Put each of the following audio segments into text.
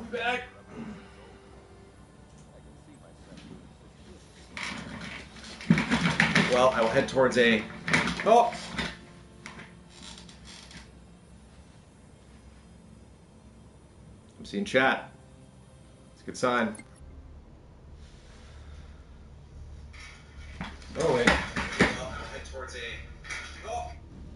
be back. Well, I will head towards a... Oh! I'm seeing chat. It's a good sign. Oh, wait. Well, I will head towards a... Oh!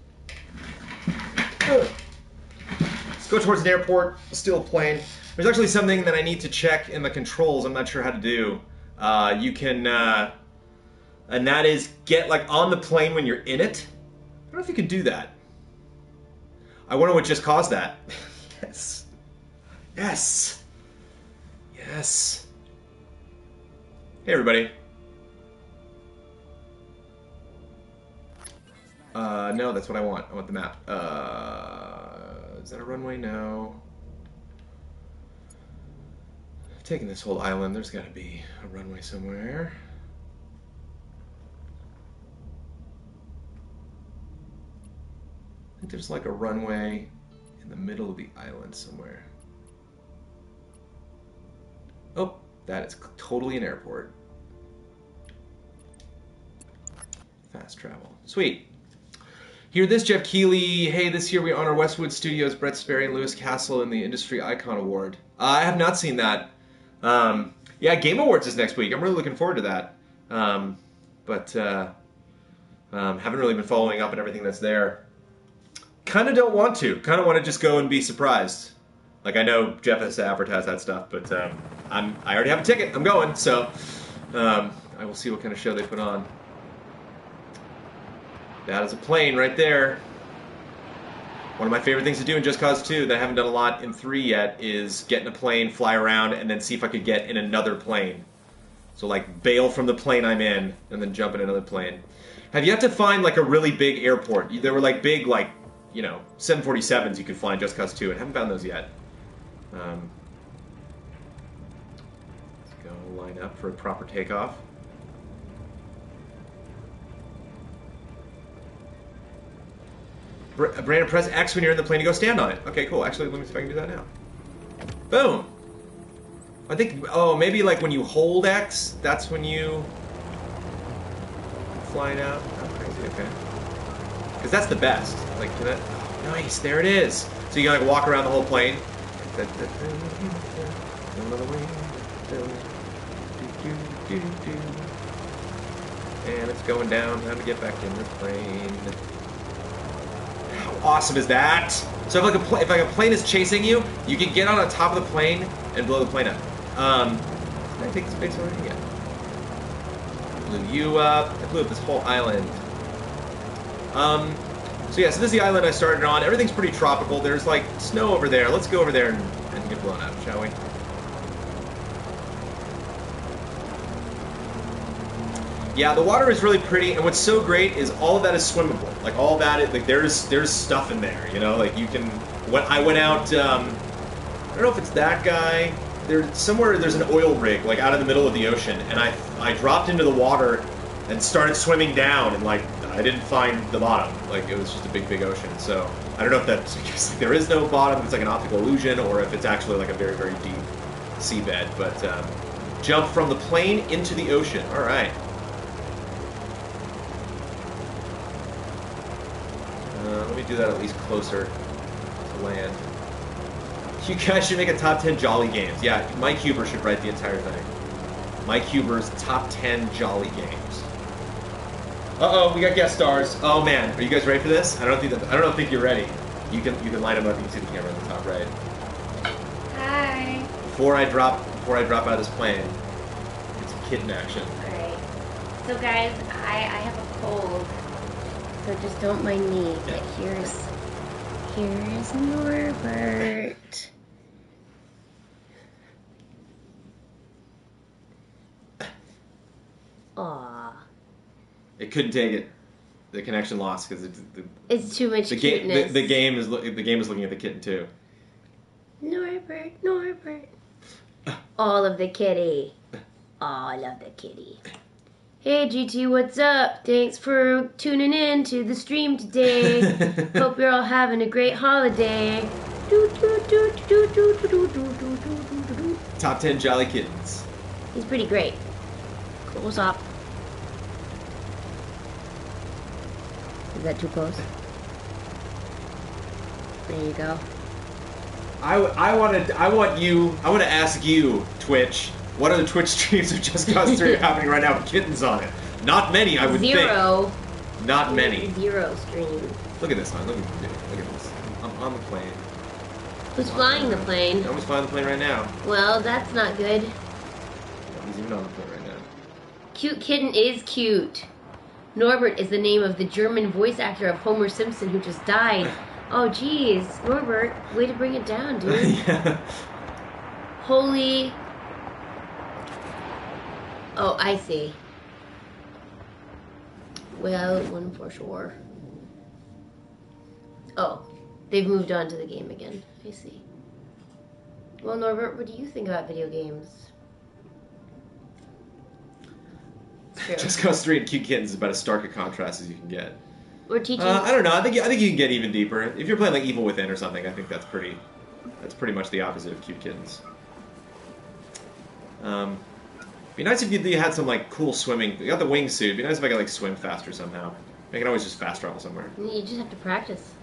Let's go towards an airport. Still a plane. There's actually something that I need to check in the controls. I'm not sure how to do. You can... and that is get like on the plane when you're in it. I don't know if you can do that. I wonder what just caused that. Yes. Yes. Yes. Hey everybody. No, that's what I want. I want the map. Is that a runway? No. I've taken this whole island. There's got to be a runway somewhere. I think there's like a runway in the middle of the island somewhere. Oh, that is totally an airport. Fast travel. Sweet. Hear this, Jeff Keighley. Hey, this year we honor Westwood Studios, Brett Sperry, and Lewis Castle in the Industry Icon Award. I have not seen that. Yeah, Game Awards is next week. I'm really looking forward to that. Haven't really been following up on everything that's there. Kind of don't want to. Kind of want to just go and be surprised. Like, I know Jeff has to advertise that stuff, but I already have a ticket. I'm going, so I will see what kind of show they put on. That is a plane right there. One of my favorite things to do in Just Cause 2 that I haven't done a lot in 3 yet is get in a plane, fly around, and then see if I could get in another plane. So, like, bail from the plane I'm in, and then jump in another plane. Have you had to find, like, a really big airport? There were, like, big, like, you know, 747s you could fly in Just Cause 2, and I haven't found those yet. Let's go line up for a proper takeoff. Brandon, press X when you're in the plane to go stand on it. Okay, cool. Actually, let me see if I can do that now. Boom! I think, oh, maybe like when you hold X, that's when you fly it out. Oh, crazy, okay. Because that's the best. Like, can that, oh, nice, there it is. So you can like walk around the whole plane. And it's going down. How to get back in the plane. How awesome is that? So if like a plane is chasing you, you can get on the top of the plane and blow the plane up. Can I take the space already? Yeah. Blew you up. I blew up this whole island. So yeah, so this is the island I started on. Everything's pretty tropical. There's like snow over there. Let's go over there and get blown up, shall we? Yeah, the water is really pretty, and what's so great is all of that is swimmable. Like all of that, like there's stuff in there. You know, like you can. When I went out, I don't know if it's that guy. There's somewhere there's an oil rig like out in the middle of the ocean, and I dropped into the water and started swimming down, and like I didn't find the bottom. Like it was just a big ocean. So I don't know if that's because there is no bottom. It's like an optical illusion, or if it's actually like a very deep seabed. But jump from the plane into the ocean. All right. Let me do that at least closer to land. You guys should make a top 10 Jolly games. Yeah, Mike Huber should write the entire thing. Mike Huber's top 10 Jolly games. Uh-oh, we got guest stars. Oh man, are you guys ready for this? I don't think you're ready. You can line them up. You can see the camera on the top right. Hi. Before I drop out of this plane, it's kitten action. All right. So guys, I have a cold. So just don't mind me, but here's Norbert. Aww. It couldn't take it. The connection lost because it's too much cuteness. The game is looking at the kitten too. Norbert. All of the kitty. All of the kitty. Hey GT, what's up? Thanks for tuning in to the stream today. Hope you're all having a great holiday. Top 10 Jolly Kittens. He's pretty great. Close up. Is that too close? There you go. I want to ask you, Twitch, what are the Twitch streams of Just Cause 3 happening right now with kittens on it? Not many, I would think. Zero. Not many. Zero stream. Look at this, man. Look at this. I'm on the plane. Who's flying the plane? Nobody's flying the plane right now. Well, that's not good. Nobody's even on the plane right now. Cute Kitten is cute. Norbert is the name of the German voice actor of Homer Simpson who just died. Oh, geez. Norbert, way to bring it down, dude. Yeah. Holy... Oh, I see. Well, one for sure. Oh, they've moved on to the game again. I see. Well, Norbert, what do you think about video games? Just Cause 3 and Cute Kittens is about as stark a contrast as you can get. We're teaching... I don't know. I think you can get even deeper. If you're playing like Evil Within or something, I think that's pretty much the opposite of Cute Kittens. Be nice if you had some like cool swimming. You got the wingsuit. It'd be nice if I could like swim faster somehow. I can always just fast travel somewhere. You just have to practice.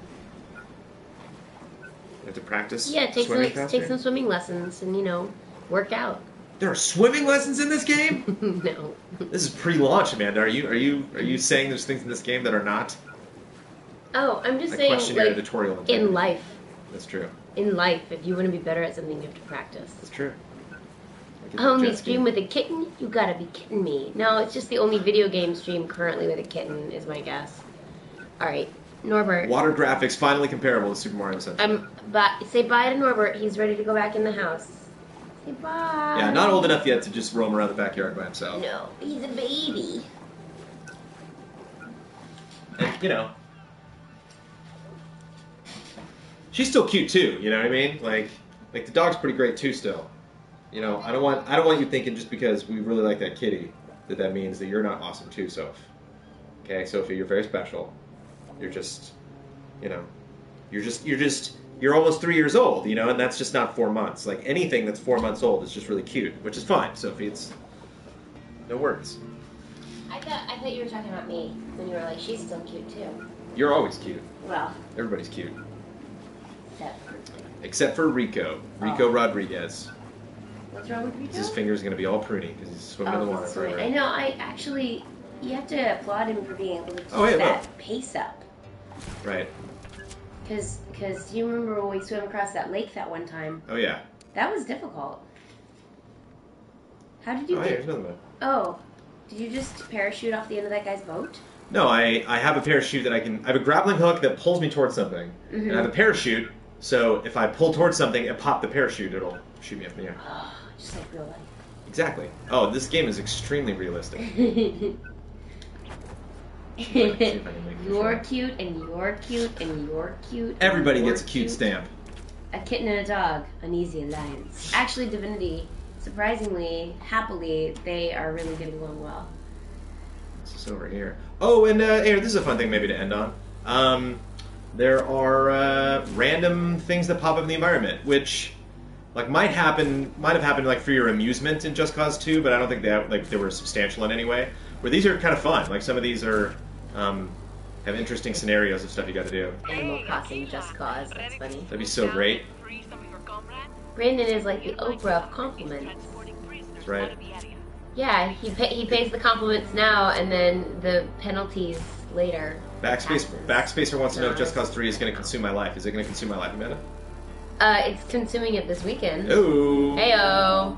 You have to practice. Yeah, take swimming some swimming lessons and work out. There are swimming lessons in this game? No. This is pre-launch, Amanda. Are you saying there's things in this game that are not? Oh, I'm just I saying, question your like, editorial integrity. in life. That's true. In life, if you want to be better at something, you have to practice. That's true. Only stream with a kitten? You gotta be kidding me. No, it's just the only video game stream currently with a kitten, is my guess. Alright, Norbert. Water graphics finally comparable to Super Mario Sunshine. Say bye to Norbert. He's ready to go back in the house. Say bye. Yeah, not old enough yet to just roam around the backyard by himself. No, he's a baby. And, she's still cute too. You know what I mean? Like the dog's pretty great too. Still, I don't want you thinking just because we really like that kitty that means that you're not awesome too, Soph. Okay, Sophie, you're very special. You're just, you're almost 3 years old, and that's just not 4 months. Like anything that's 4 months old is just really cute, which is fine, Sophie. It's no words. I thought you were talking about me when you were like, she's still cute too. You're always cute. Well, Everybody's cute. except for Rico. Rico Rodriguez. What's wrong with Rico? His finger's gonna be all pruny because he's swimming in the water forever. I know. You have to applaud him for being able to keep that pace up. Right. Because you remember when we swam across that lake that one time? Oh yeah. That was difficult. How did you get... another one. Oh, did you just parachute off the end of that guy's boat? No, I have a parachute that I have a grappling hook that pulls me towards something, and I have a parachute. So if I pull towards something and pop the parachute, it'll shoot me up in the air. Oh, just like real life. Exactly. Oh, this game is extremely realistic. You're cute, and you're cute, and you're cute. Everybody gets a cute stamp. A kitten and a dog, an easy alliance. Actually, Divinity, surprisingly, happily, they are really getting along well. This is over here. Oh, and here, this is a fun thing maybe to end on. There are random things that pop up in the environment, which might have happened like for your amusement in Just Cause 2, but I don't think they were substantial in any way. Where these are kind of fun. Like some of these are have interesting scenarios of stuff you got to do. Animal Crossing Just Cause, that's funny. That'd be so great. Brandon is like the Oprah of compliments. That's right. Yeah, he pays the compliments now and then the penalties later. Backspacer wants to know if Just Cause 3 is going to consume my life. Is it going to consume my life, Amanda? It's consuming it this weekend. Ooh. Heyo.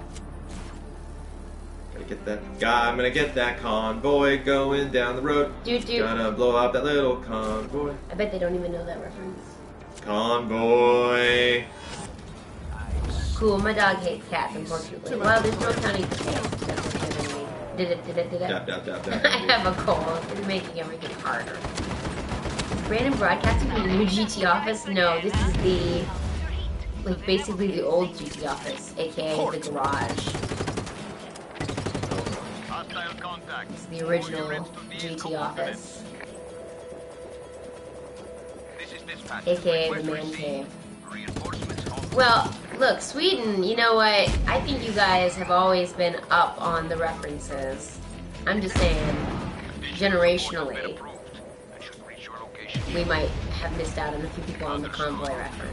I'm gonna get that convoy going down the road. Gonna blow up that little convoy. I bet they don't even know that reference. Convoy. Cool, my dog hates cats, unfortunately. Well, there's no counting for cats. Did it? I have a cold. It's making everything harder. Brandon broadcasting from the new GT office? No, this is basically the old GT office, aka the garage. It's the original GT office. AKA the man cave. Well, look, Sweden, you know what? I think you guys have always been up on the references. I'm just saying, generationally, we might have missed out on a few people on the convoy reference.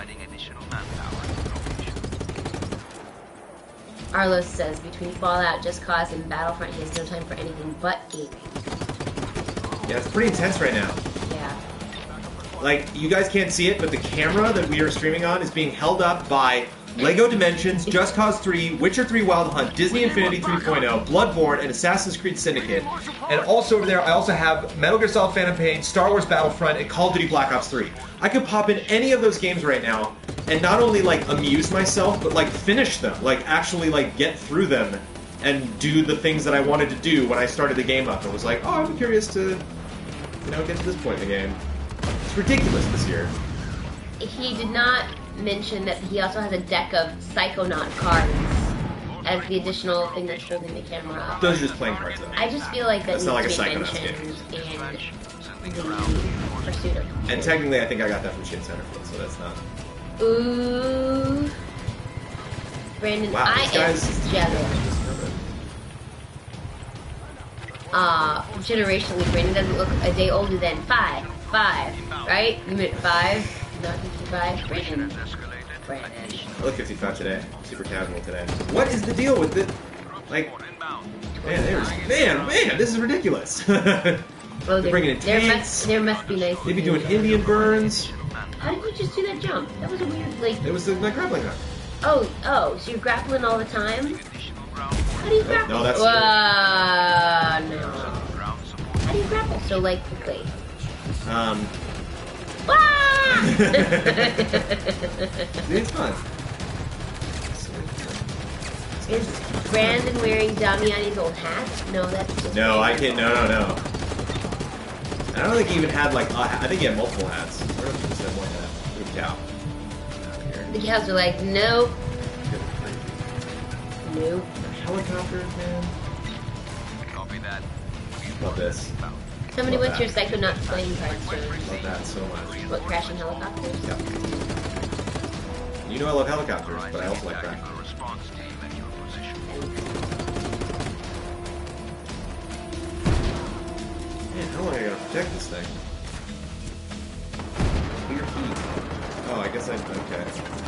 Arlos says, between Fallout, Just Cause, and Battlefront, he has no time for anything but gaming. Yeah, it's pretty intense right now. Yeah. Like, you guys can't see it, but the camera that we are streaming on is being held up by LEGO Dimensions, Just Cause 3, Witcher 3 Wild Hunt, Disney Infinity 3.0, Bloodborne, and Assassin's Creed Syndicate. And also over there, I also have Metal Gear Solid Phantom Pain, Star Wars Battlefront, and Call of Duty Black Ops 3. I could pop in any of those games right now and not only, like, amuse myself, but, like, finish them. Like, actually, like, get through them and do the things that I wanted to do when I started the game up. I was like, oh, I'm curious to, you know, get to this point in the game. It's ridiculous this year. He did not mention that he also has a deck of Psychonaut cards as the additional thing that's holding the camera up. Those are just playing cards, though. I just feel like that That's needs not to like be a mentioned Psychonauts in the pursuit of. And technically, I think I got that from Shin Centerfield, so that's not... Ooh. Brandon, Wow, I these am guys... jealous. Generationally, Brandon doesn't look a day older than 5, right? You meant 5, not 55. Brandon. I look 55 today. Super casual today. What is the deal with it? Like, man, this is ridiculous. Well, They're bringing in tanks. There must be nice. They'd be doing Indian burns. How did you just do that jump? That was a weird, like... It was the grappling hook. Oh, so you're grappling all the time? How do you grapple? No, that's... No. How do you grapple so, like, quickly? It's fun. Is Brandon wearing Damiani's old hat? No, that's just... No, I can't... No. I don't think he even had, like, a hat. I think he had multiple hats. I don't know if he just had one hat. Good cow. The cows are like, nope. Nope. Helicopters, man. Copy that. Love this. Somebody Love wants that. your Psychonaut playing cards, Jones. Love that so much. What, crashing helicopters? Yep. You know I love helicopters, but I also like that. Response team at your position. Man, how long I gotta protect this thing? Clear heat. Oh, I guess okay.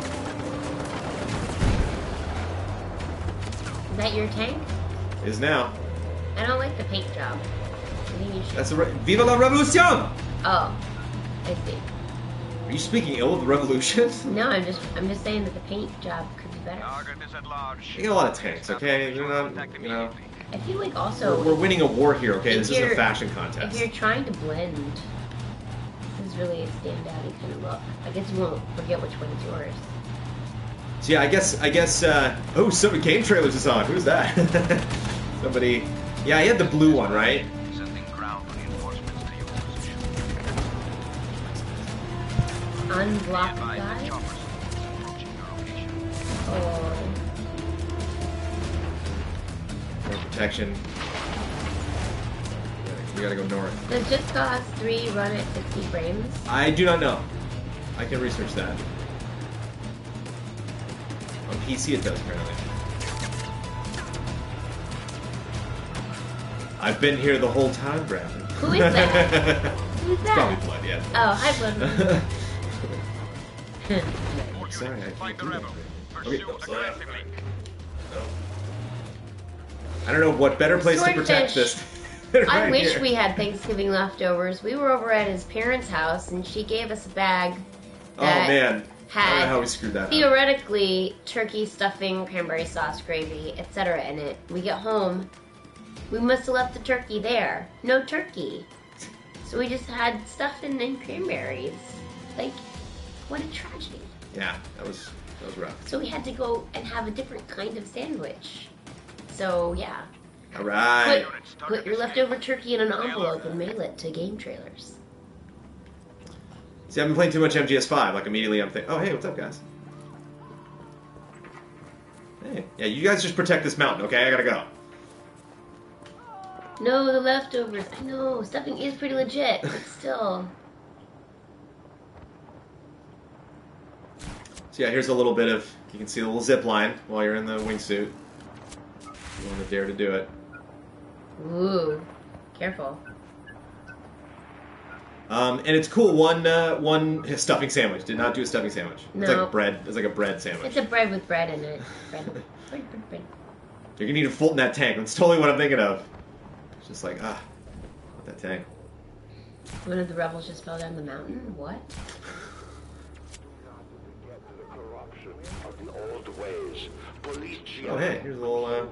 Is that your tank? It is now. I don't like the paint job. I think you should... That's Viva la Revolution! Oh, I see. Are you speaking ill of the revolution? No, I'm just saying that the paint job could be better. Target is at large. We got a lot of tanks, okay? They're not, you know... I feel like also... We're winning a war here, okay? if This isn't a you're- fashion If contest. you're trying to blend, this is really a standout kind of look. I guess you won't forget which one is yours. So yeah, I guess, oh, GameTrailers is on. Who's that? Somebody... Yeah, he had the blue one, right? Sending ground reinforcements to your position. Unblock Advise that guy? choppers approaching your location. Oh. More protection. We gotta go north. Does Just Cause 3 run at 60 frames? I do not know. I can research that. On PC it does, apparently. I've been here the whole time, Bradley. Who is that? Who's that? Probably Blood, yeah. Oh, hi, Blood. Sorry, I Find can't the do that. rebel. Okay, Pursue aggressively. I don't know what better place to protect Swordfish. this. than I right wish here. we had Thanksgiving leftovers. We were over at his parents' house, and she gave us a bag Oh that man, I don't know had how we screwed that up. theoretically turkey stuffing, cranberry sauce, gravy, etc. in it. We get home, we must have left the turkey there. No turkey. So we just had stuffing and cranberries. Like, what a tragedy. Yeah, that was rough. So we had to go and have a different kind of sandwich. So yeah. All right. Put your leftover turkey in an envelope and mail it to GameTrailers. See, I've been playing too much MGS5. Like immediately, I'm thinking, oh hey, what's up, guys? Hey, yeah, you guys just protect this mountain, okay? I gotta go. No, the leftovers. I know, stuffing is pretty legit, but still. So yeah, here's a little bit of, you can see a little zip line while you're in the wingsuit. You want to dare to do it. Ooh, careful. And it's cool. One stuffing sandwich. Did not do a stuffing sandwich. It's No. like bread. It's like a bread sandwich. It's a bread with bread in it. Bread. You're gonna need a Fulton that tank. That's totally what I'm thinking of. It's just like that tank. One of the rebels just fell down the mountain. What? Oh hey, here's a little.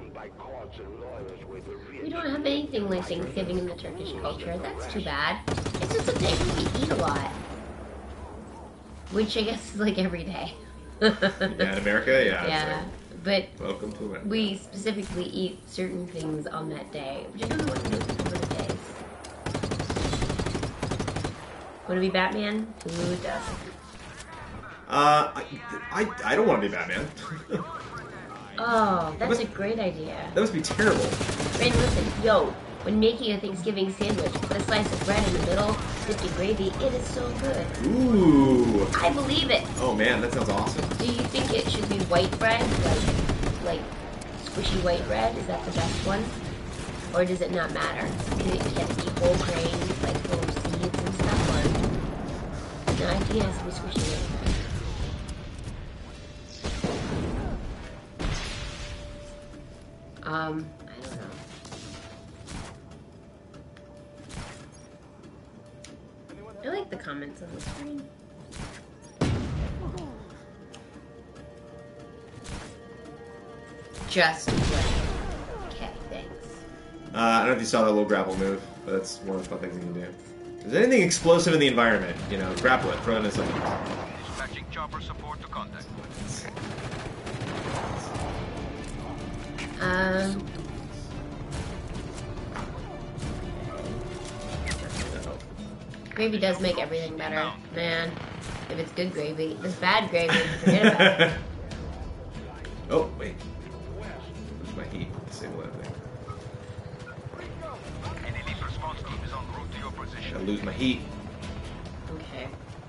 We don't have anything like Thanksgiving in the Turkish culture. That's too bad. It's just a day we eat a lot. Which I guess is like every day. Yeah, in America, yeah. Yeah, but Welcome to America. we specifically eat certain things on that day. Which I don't know what most people do days. Want to be Batman? Who doesn't? I don't want to be Batman. Oh, that's a great idea. That must be terrible. Brandon, listen, yo, when making a Thanksgiving sandwich, put a slice of bread in the middle, dipped in gravy. It is so good. Ooh. I believe it. Oh man, that sounds awesome. Do you think it should be white bread, like squishy white bread? Is that the best one, or does it not matter? Can it be whole grains, like full of seeds and stuff, or no? I think it has to be squishy white bread. I don't know. I like the comments on the screen. Just right. Okay, thanks. I don't know if you saw that little grapple move, but that's one of the fun things you can do. Is there anything explosive in the environment? You know, grapple it, throw it into something. Dispatching chopper support to contact. Gravy does make everything better, man. If it's good gravy. If it's bad gravy, forget about it. Oh, wait. Where's my heat? Disable that thing. An elite response team is en route to your I position. lose my heat. Okay.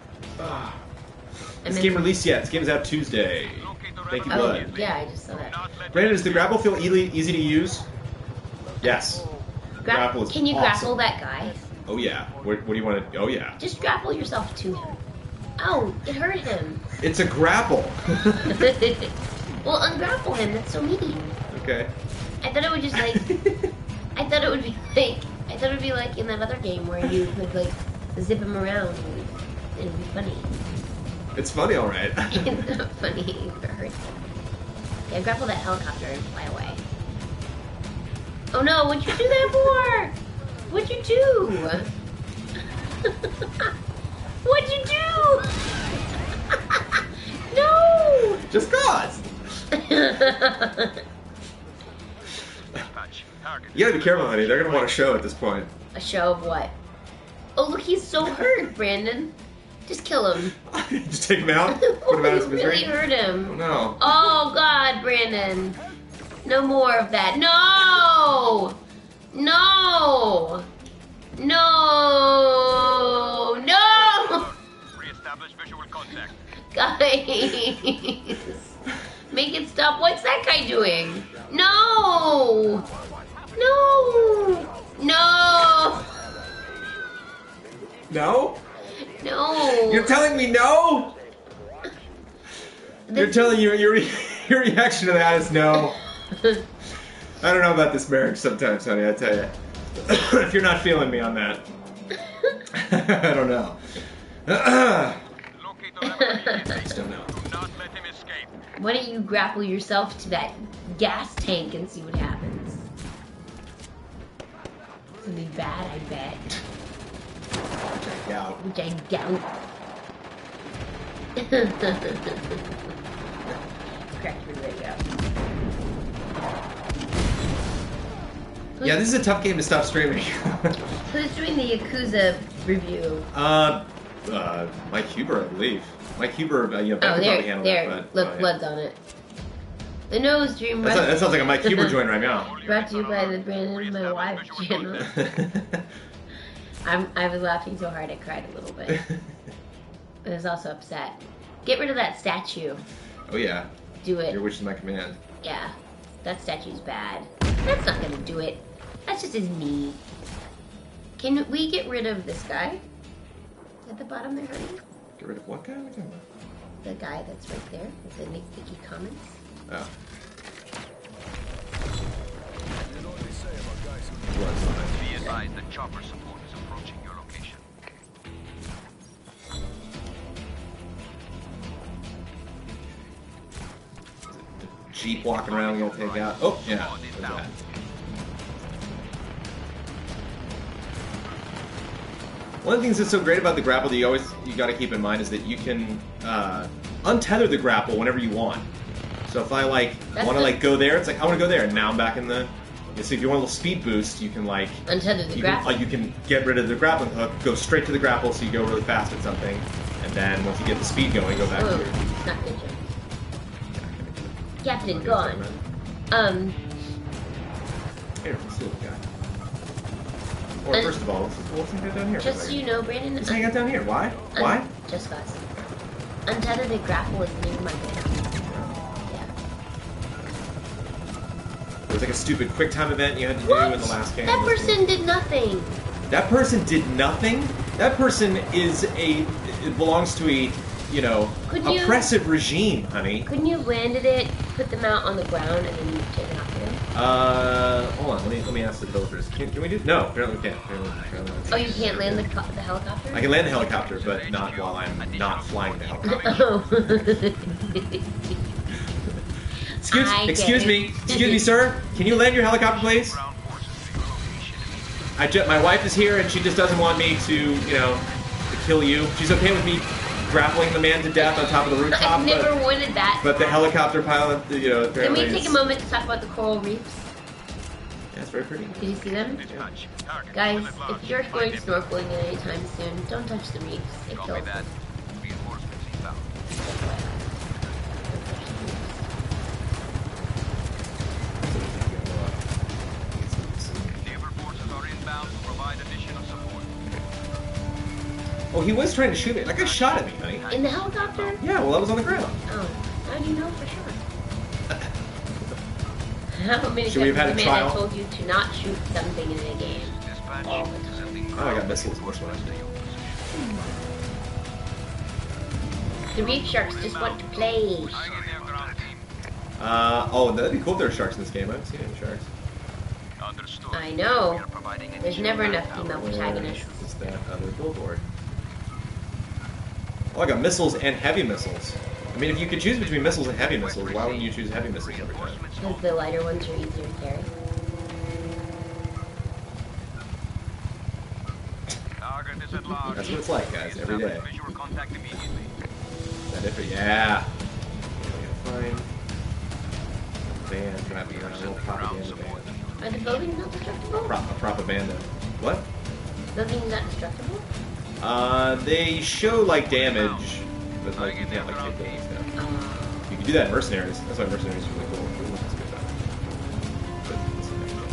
This game released yet? This game is out Tuesday. Thank you, Oh, Bud. yeah, I just saw that. Brandon, does the grapple feel easy to use? Yes. Grapple is Can you awesome. grapple that guy? Oh yeah. What do you want to? Oh yeah. Just grapple yourself to him. Oh, it hurt him. It's a grapple. Well, ungrapple him. That's so mean. Okay. I thought it would just like. I thought it would be like in that other game where you could like zip him around and it'd be funny. It's funny, all right. It's not funny. It hurts. Yeah, grapple that helicopter and fly away. Oh no! What'd you do that for? What'd you do? What'd you do? No! Just cause. Dispatch. Target. You gotta be careful, honey. They're gonna want a show at this point. A show of what? Oh look, he's so hurt, Brandon. Just kill him. Just take him out. Put him out of his You misery. really hurt him. Oh no. Oh God, Brandon. No more of that. No! No! No! No! Re-establish visual contact. Guys! Make it stop. What's that guy doing? No! No! No! No? No! You're telling me no? You're telling your reaction to that is no. I don't know about this marriage sometimes, honey, I tell you. If you're not feeling me on that. I don't know. Locate the rebel. I just don't know. Do not let him escape. Why don't you grapple yourself to that gas tank and see what happens? It's gonna be bad, I bet. Yeah. Which I doubt. Cracked your leg out. Yeah, this is a tough game to stop streaming. Who's doing the Yakuza review? Mike Huber, I believe. Mike Huber, Ben could Oh, probably there, handle there. that. But, Look, yeah. blood's on it. The Nose Dream That sounds like a Mike Huber joint right now. Brought to you by the Brandon My Wife channel. I was laughing so hard I cried a little bit. I was also upset. Get rid of that statue. Oh yeah. Do it. Your wish is my command. Yeah. That statue's bad. That's not gonna do it. That's just his knee. Can we get rid of this guy? At the bottom there, honey? Get rid of what guy? What are you talking about? The guy that's right there with the nitpicky comments. Oh. Be advised that chopper support is approaching your location. Jeep walking around, we gotta take out. Oh, yeah. There's that. One of the things that's so great about the grapple that you gotta keep in mind is that you can untether the grapple whenever you want. So if I want to go there, it's like I want to go there, and now I'm back in the. So if you want a little speed boost, you can untether the grapple. You can get rid of the grappling hook, go straight to the grapple, so you go really fast at something, and then once you get the speed going, go back to your. Not good, Captain, go on. Here, let's see what we got. Or first of all, let's go down here. Just so you know, Brandon. Let's hang out down here. Why? Why? Just cause. Untether the grapple is near my goal. Yeah. It was like a stupid quick time event you had to do in the last game. That person did nothing. That person did nothing? That person it belongs to a, oppressive regime, honey. Couldn't you have landed it, put them out on the ground, and then you take it off of them? Hold on, let me ask the developers. Can we do? No, apparently we can't. Oh, you can't land the helicopter? I can land the helicopter, but not while I'm not flying the helicopter. Oh. Excuse me, sir. Can you land your helicopter, please? My wife is here, and she just doesn't want me to kill you. She's okay with me grappling the man to death on top of the rooftop. I've never wanted that. But the helicopter pilot, apparently. Can we take a moment to talk about the coral reefs? Yeah, it's very pretty. Did you see them? Guys, if you're going snorkeling anytime soon, don't touch the reefs. It kills them. Oh, he was trying to shoot me. That guy shot at me, honey. In the helicopter? Yeah, well, I was on the ground. Oh, how do you know for sure? How many Should we have had a trial? I told you to not shoot something in a game all the time. Oh, I got missiles. Which one? The reef sharks just want to play. That'd be cool if there were sharks in this game. I haven't seen any sharks. I know. There's never enough female protagonists. It's that other billboard. Oh, I got missiles and heavy missiles. I mean, if you could choose between missiles and heavy missiles, why wouldn't you choose heavy missiles every time? Because the lighter ones are easier to carry. That's what it's like, guys, every day. Is that it for, yeah. Fine. Van driving around, a little propaganda van. Are the buildings not destructible? Propaganda. What? Buildings not destructible? They show damage, but you can't take buildings down. You can do that in Mercenaries. That's why Mercenaries is really cool. That's good stuff. But let's see next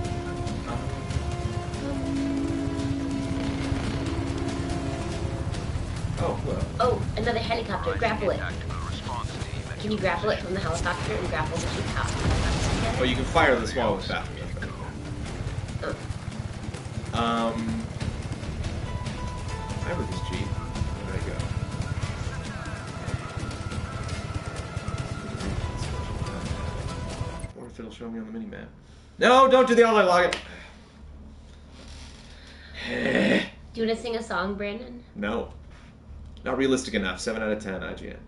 one. Oh, well. Oh, another helicopter. Grapple it. Can you grapple it from the helicopter and grapple the two top? Oh, you can fire the small ones faster. I have this Jeep. Where'd I go? Or if it'll show me on the mini-map. No, don't do the online login! Do you want to sing a song, Brandon? No. Not realistic enough. 7 out of 10, IGN.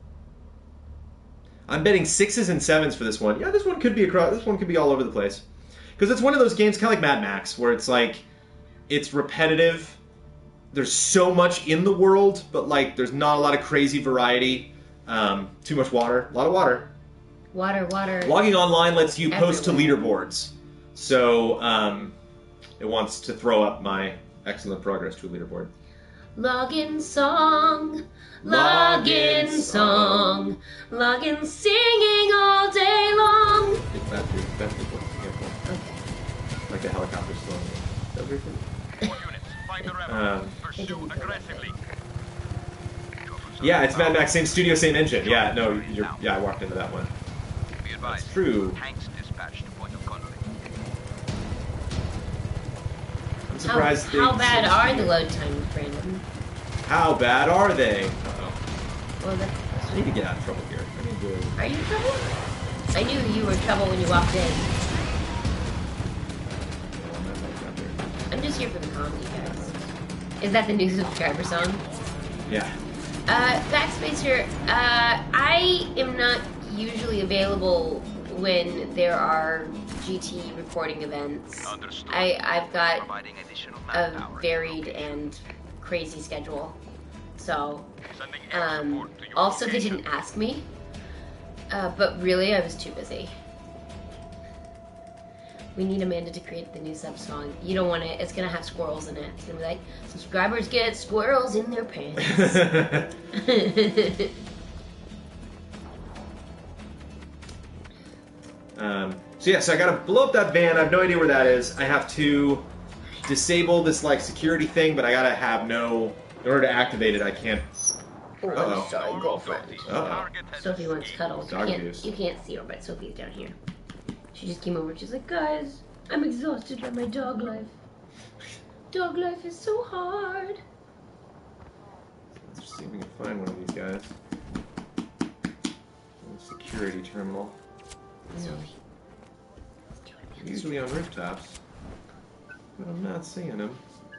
I'm betting 6s and 7s for this one. Yeah, this one could be all over the place. Because it's one of those games, kind of like Mad Max, where it's it's repetitive. There's so much in the world, but there's not a lot of crazy variety. Too much water. A lot of water. Water. Logging online lets you post to leaderboards. So, it wants to throw up my excellent progress to a leaderboard. Login song, login song, login singing all day long. It's battery careful. Okay. Like the helicopter slowing. That would be pretty. Yeah, it's Mad Max, same studio, same engine. Yeah, no, I walked into that one. Be advised. That's true. Tanks dispatched to point of conflict. I'm surprised How bad are the load times, Brandon? How bad are they? Uh-oh. Well, I need to get out of trouble here. Are you in trouble? I knew you were in trouble when you walked in. I'm just here for the comedy, guys. Is that the new subscriber song? Yeah. Backspacer, I am not usually available when there are GT recording events. Understood. I've got Providing additional a manpower. varied and crazy schedule. So, Sending air support to your also they location. didn't ask me, but really I was too busy. We need Amanda to create the new sub song. You don't want it. It's gonna have squirrels in it. It's gonna be like, subscribers get squirrels in their pants. So I gotta blow up that van. I have no idea where that is. I have to disable this like security thing, but I gotta have in order to activate it, I can't. Oh, Uh-oh. I'm sorry, girlfriend. Uh-oh. Sophie wants cuddles. Dog abuse. You can't see her, but Sophie's down here. She just came over and she's like, guys, I'm exhausted by my dog life. Dog life is so hard. Let's see if we can find one of these guys. Security terminal. Sophie. Usually on rooftops, but I'm not seeing him.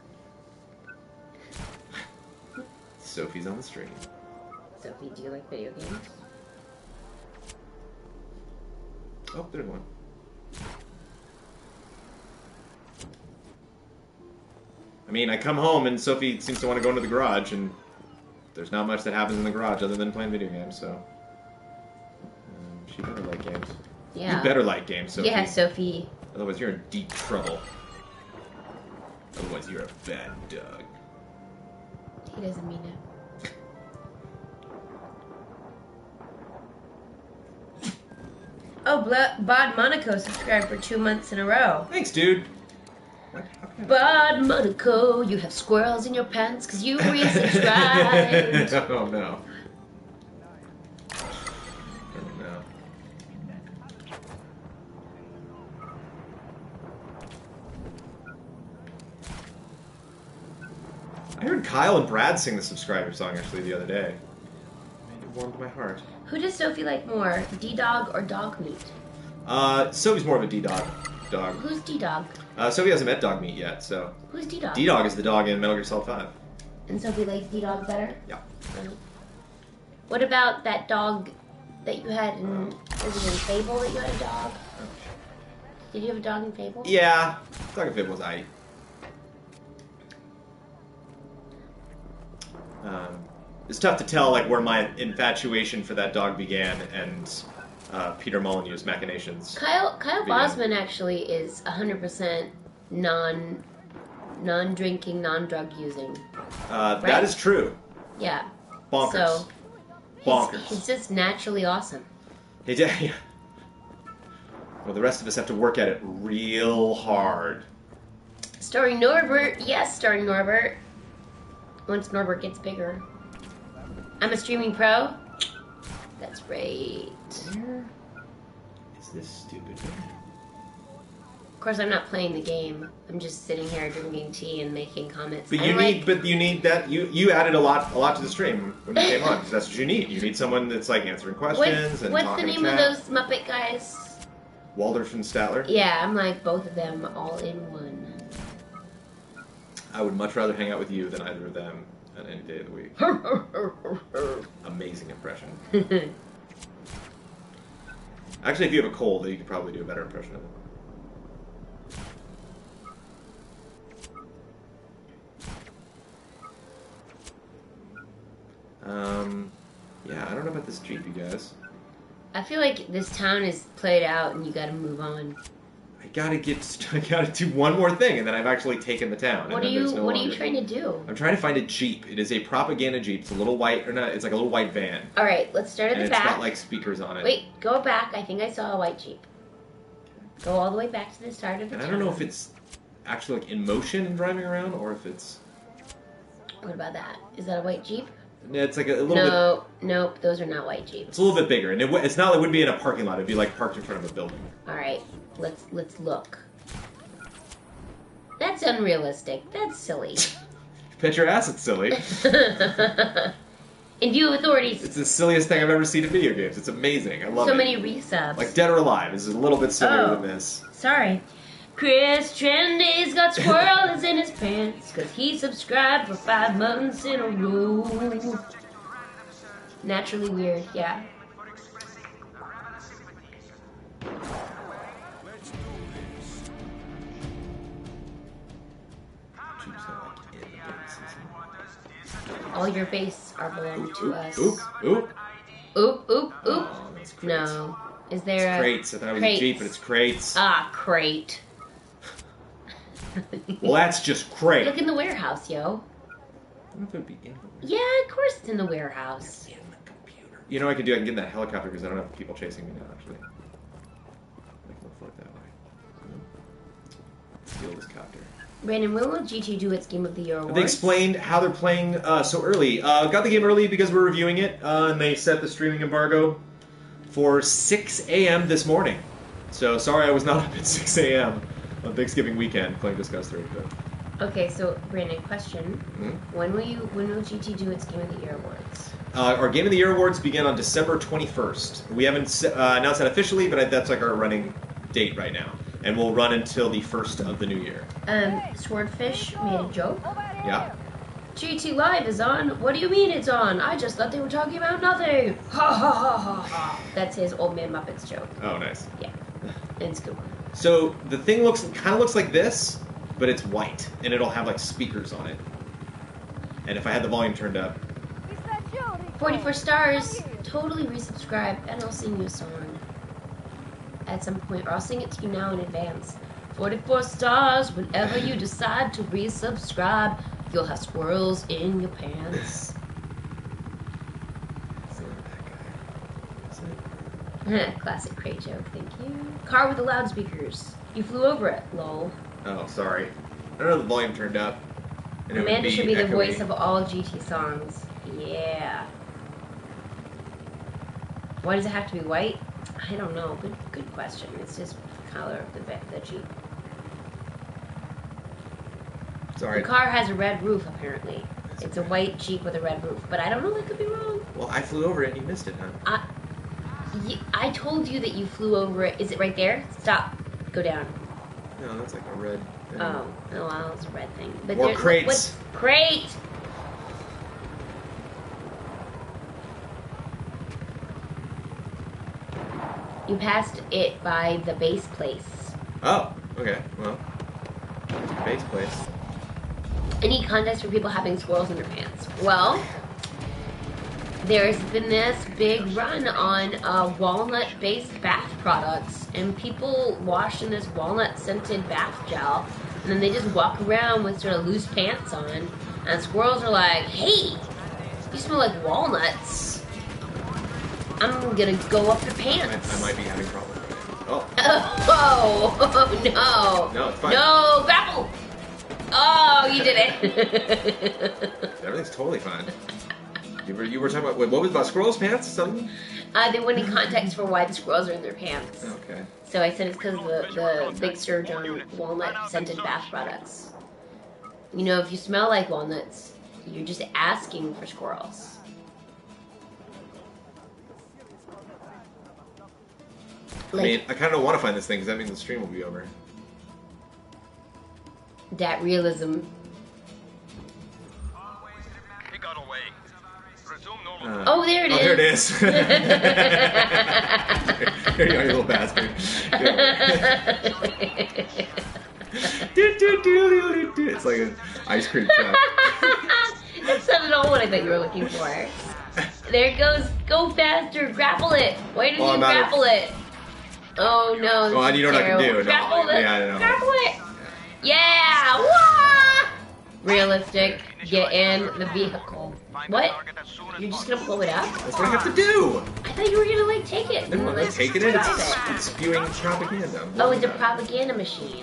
Sophie's on the stream. Sophie, do you like video games? Oh, there's one. I mean, I come home and Sophie seems to want to go into the garage, and there's not much that happens in the garage other than playing video games, so... she better like games. Yeah. You better like games, Sophie. Yeah, Sophie. Otherwise, you're in deep trouble. Otherwise, you're a bad dog. He doesn't mean it. Oh, Bod Monaco subscribed for 2 months in a row. Thanks, dude. Bod Monaco, you have squirrels in your pants because you resubscribed. Oh, no. Oh, no. I heard Kyle and Brad sing the subscriber song actually the other day. It warmed my heart. Who does Sophie like more, D-Dog or Dog Meat? Sophie's more of a D-Dog dog. Who's D-Dog? Sophie hasn't met Dog Meat yet, so... Who's D-Dog? D-Dog is the dog in Metal Gear Solid 5. And Sophie likes D-Dog better? Yeah. What about that dog that you had in... Was it in Fable that you had a dog? Did you have a dog in Fable? Yeah. Dog in Fable was aight. It's tough to tell like where my infatuation for that dog began and Peter Molyneux's machinations. Kyle Bosman actually is 100% non-drinking, non-drug using. Right? That is true. Yeah. Bonkers. So Bonkers. he's just naturally awesome. Yeah. Well, the rest of us have to work at it real hard. Starring Norbert. Yes, starring Norbert. Once Norbert gets bigger. I'm a streaming pro. That's right. Where is this stupid thing? Of course, I'm not playing the game. I'm just sitting here drinking tea and making comments. But you need that. You added a lot to the stream when you came on because that's what you need. You need someone that's like answering questions and What's talking the to name of chat. those Muppet guys? Waldorf and Statler. Yeah, I'm like both of them all in one. I would much rather hang out with you than either of them on any day of the week. Amazing impression. Actually, if you have a cold, then you could probably do a better impression of it. Yeah, I don't know about this Jeep, you guys. I feel like this town is played out and you gotta move on. I gotta do one more thing, and then I've actually taken the town. What are you trying to do? I'm trying to find a Jeep. It is a propaganda Jeep. It's a little white, or not, it's like a little white van. Alright, let's start at And the it's back. got like speakers on it. Wait, go back. I think I saw a white Jeep. Go all the way back to the start of the And town. I don't know if it's actually like in motion and driving around, or if it's... What about that? Is that a white Jeep? It's like a little bit... Nope, those are not white Jeeps. It's a little bit bigger, and it's not. It wouldn't be in a parking lot. It'd be like parked in front of a building. All right, let's look. That's unrealistic. That's silly. Bet your ass it's silly. In view of authorities. It's the silliest thing I've ever seen in video games. It's amazing. I love it. So many resubs. Like Dead or Alive is a little bit sillier than this. Sorry. Chris Trendy's got squirrels in his pants because he subscribed for 5 months in a row. Naturally weird, yeah. All your base are belong to us. Oop, oop. Oop, oop, oop. Oh, no. Is there a... Crates. I thought it was a Jeep, but it's crates. Ah, crate. Well, that's just crate. Look in the warehouse, yo. I don't know if it would be in the Yeah, of course it's in the warehouse. in the computer. You know what I can do? I can get in that helicopter because I don't have people chasing me now, actually. Make them float that way. Steal this copter. Brandon, when will GT do its Game of the Year awards? They explained how they're playing so early. Got the game early because we're reviewing it, and they set the streaming embargo for 6 a.m. this morning. So sorry I was not up at 6 a.m. on Thanksgiving weekend playing Discuss 3. But... Okay, so Brandon, question: When will GT do its Game of the Year awards? Our Game of the Year awards begin on December 21st. We haven't announced that officially, but that's like our running date right now, and we'll run until the 1st of the new year. Swordfish made a joke. Yeah. GT Live is on. What do you mean it's on? I just thought they were talking about nothing. Ha ha ha ha ha. That's his Old Man Muppets joke. Oh, nice. Yeah, it's a good one. So the thing kind of looks like this, but it's white, and it'll have like speakers on it. And if I had the volume turned up. 44 stars. Totally resubscribe, and I'll sing you a song at some point, or I'll sing it to you now in advance. 44 stars. Whenever you decide to resubscribe, you'll have squirrels in your pants. Classic crate joke, thank you. Car with the loudspeakers. You flew over it, lol. Oh, sorry. I don't know if the volume turned up. And Amanda should be the echoey. voice of all GT songs. Yeah. Why does it have to be white? I don't know. Good question. It's just the color of the Jeep. Sorry. The car has a red roof, apparently. It's a white Jeep with a red roof, but I don't know. That could be wrong. Well, I flew over it and you missed it, huh? I told you that you flew over it. Is it right there? Stop. Go down. No, that's like a red thing. Oh, well, it's a red thing. But More crates. What's crate? You passed it by the base place. Oh, okay. Well, base place. Any contest for people having squirrels in their pants? Well, there's been this big run on walnut-based bath products, and people wash in this walnut-scented bath gel, and then they just walk around with sort of loose pants on, and squirrels are like, "Hey, you smell like walnuts. I'm gonna go up your pants." I might be having problems with it. Oh. Oh, no. No, it's fine. No, grapple. Oh, you did it. Everything's totally fine. You were talking about, what was about squirrels' pants? Something? They went in context for why the squirrels are in their pants. Okay. So I said it's because of the big surge on walnut-scented bath products. You know, if you smell like walnuts, you're just asking for squirrels. I mean, I kind of don't want to find this thing because that means the stream will be over. That realism. He got away. Resume normal. Oh, there it is. Oh, there it is. There you are, you little bastard. It's like an ice cream truck. That's not at all what I thought you were looking for. There it goes. Go faster. Grapple it. Why didn't you grapple it? Oh, no. Well, you know what I can do. No, Grapple it. yeah, I know. Grapple it. Yeah! Wah! Realistic. Get in the vehicle. What? You're just gonna blow it up? That's what I have to do. I thought you were gonna like take it. I'm not taking it. It's spewing propaganda. Oh, it's a propaganda machine.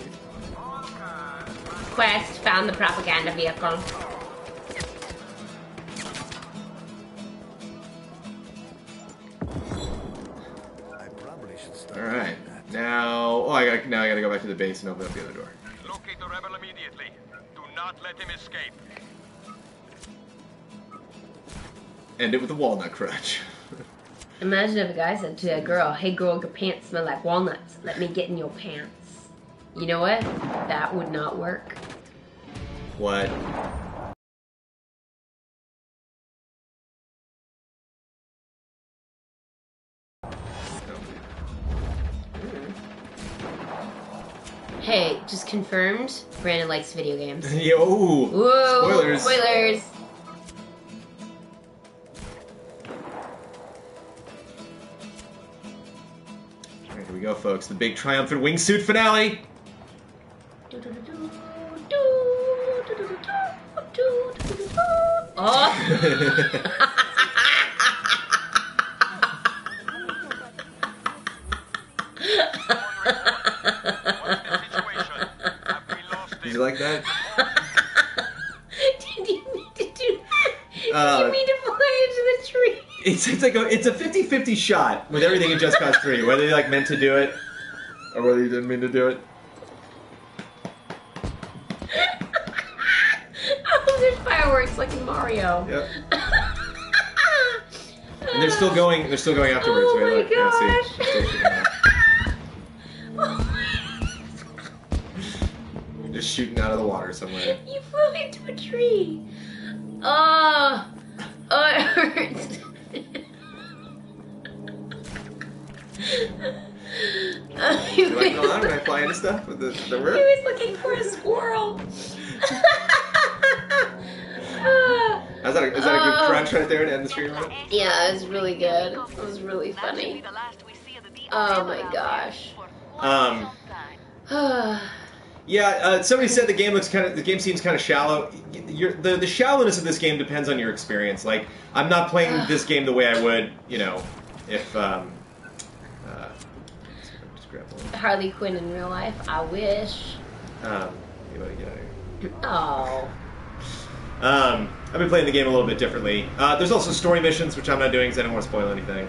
Quest found the propaganda vehicle. Alright. Now I gotta go back to the base and open up the other door. Locate the rebel immediately. Do not let him escape. End it with a walnut crunch. Imagine if a guy said to a girl, "Hey girl, your pants smell like walnuts. Let me get in your pants." You know what? That would not work. What? Hey, just confirmed. Brandon likes video games. Yo! Whoa! Spoilers! Spoilers! Alright, here we go, folks. The big triumphant wingsuit finale! Oh! Did you like that? Did you mean to do that? Did you mean to fly into the tree? It's a 50-50 shot with everything in Just Cause 3, whether you like meant to do it or whether you didn't mean to do it. Oh, there's fireworks like in Mario. Yep. And they're still going afterwards. Oh my Look. Yeah, see, gosh. they're still shooting out. Oh, Just shooting out of the water somewhere. you flew into a tree. Oh, it hurts. You like going on when I fly into stuff with the He word? was looking for a squirrel. Is that a good crunch right there to end the stream on? Yeah, it was really good. It was really funny. Oh my gosh. Yeah, somebody said the game seems kind of shallow. The shallowness of this game depends on your experience. Like, I'm not playing this game the way I would, if just grab one. Harley Quinn in real life. I wish. You want to get out of here. Oh. I've been playing the game a little bit differently. There's also story missions, which I'm not doing because I don't want to spoil anything.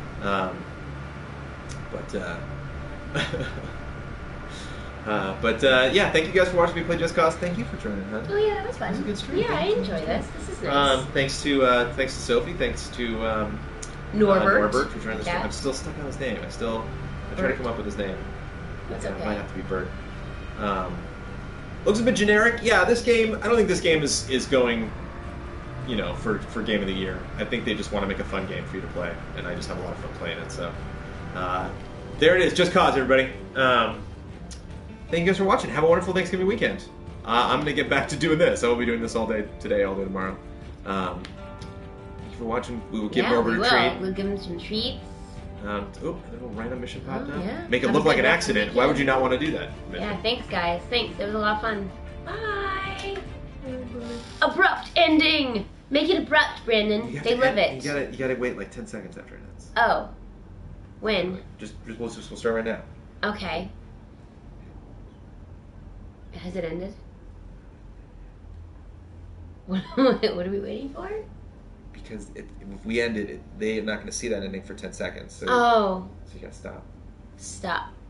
Yeah, thank you guys for watching me play Just Cause. Thank you for joining, huh? Oh yeah, that was fun. This is a good stream. Yeah, I enjoy this. This is nice. Thanks to Sophie. Thanks to Norbert for joining the stream. I'm still stuck on his name. I try to come up with his name. That's okay. It might have to be Bert. Looks a bit generic. Yeah, this game. I don't think this game is going, for game of the year. I think they just want to make a fun game for you to play, and I just have a lot of fun playing it. So, there it is. Just Cause, everybody. Thank you guys for watching. Have a wonderful Thanksgiving weekend. I'm going to get back to doing this. I will be doing this all day today, all day tomorrow. Thank you for watching. We will give Norbert a treat. We'll give him some treats. A little random mission popped up. Yeah. Make it look like an accident. Why would you not want to do that? Yeah, thanks guys. Thanks. It was a lot of fun. Bye. Abrupt ending. Make it abrupt, Brandon. They love it. You gotta wait like 10 seconds after it ends. Oh. When? We'll start right now. Okay. Has it ended? What are we waiting for? Because if we end it, they're not going to see that ending for 10 seconds. So, Oh. So you gotta stop. Stop.